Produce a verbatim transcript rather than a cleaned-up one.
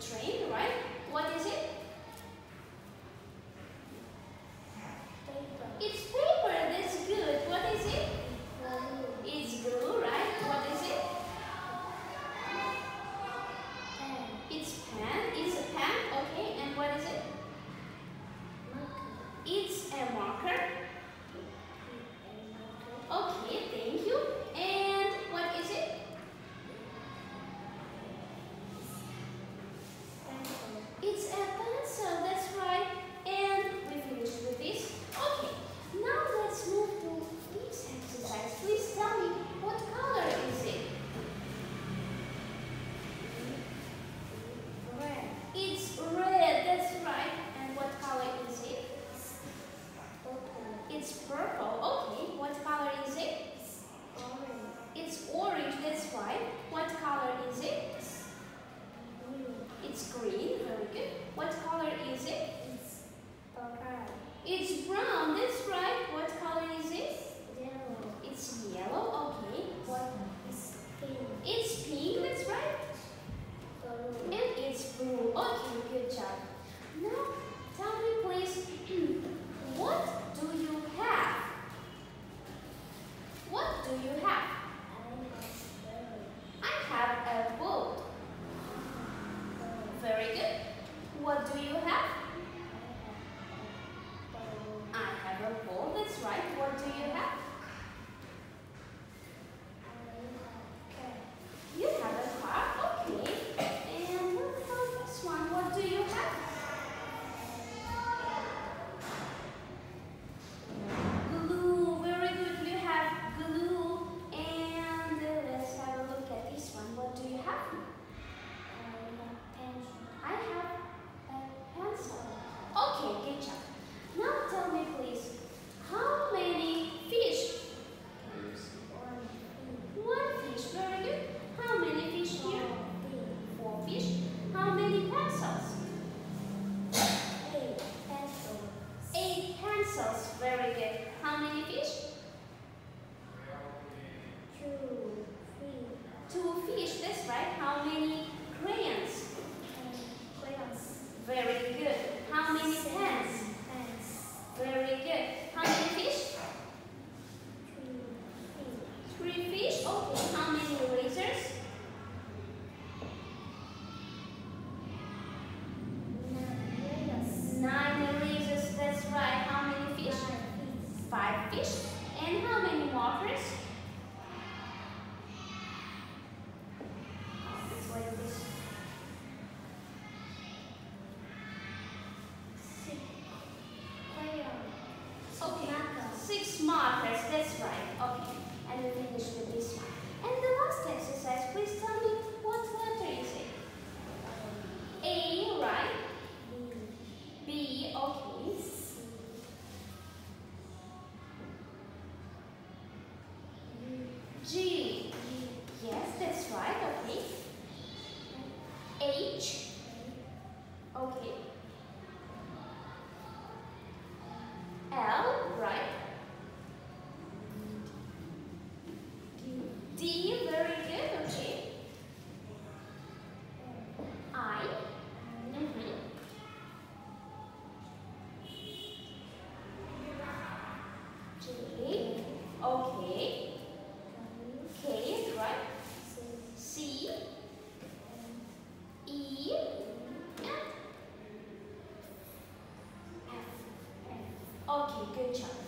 train, right? What is it? Paper. It's paper. That's good. What is it? It's glue, right? What is it? Pen. It's pen. It's a pen. Okay. And what is it? Marker. It's a marker. Okay. Thank you. And what is it? Pencil. It's a pencil. That's right. And we finished with this. Okay. Now let's move to this exercise. Please tell me, what color is it? Red. It's red. That's right. And what color is it? Purple. It's purple. Okay. What color is it? Orange. It's orange. That's right. What color is it? Blue. It's green. Very good. What color is it? It's brown. It's brown. That's right. What color is it? Yellow. It's yellow. Okay. What? It's pink. It's pink. That's right. Blue. And it's blue. Okay. Good job. Now, tell me please, what do you have? What do you have? I have a boat. Very good. What do you have? I have a ball. That's right. What do you have? You have a car. Okay. And what about this one? What do you have? Glue. Very good. You have glue. And uh, let's have a look at this one. What do you have? I have a pencil. Okay, good job. Now tell me please, how many fish? One fish. Very good. How many fish here? Four fish. How many pencils? Eight pencils. Very good. How many fish? Two fish. That's right. How many crayons? Very good. How many pens? Very good. How many fish? Three fish. Okay. How many razors? Nine razors. That's right. How many fish? Five fish. And how many markers? It's like this. Okay. Six markers. That's right. Okay. And we finish with this one. And the last exercise, please tell me what letter is it? A, right? B, okay. G. Yes, that's right. Okay. H. Okay. L, right? D, very good. Okay. I. Mm-hmm. J. Okay. K is right. C. E. And F. Okay, good job.